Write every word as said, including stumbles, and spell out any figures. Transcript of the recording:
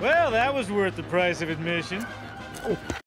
Well, that was worth the price of admission.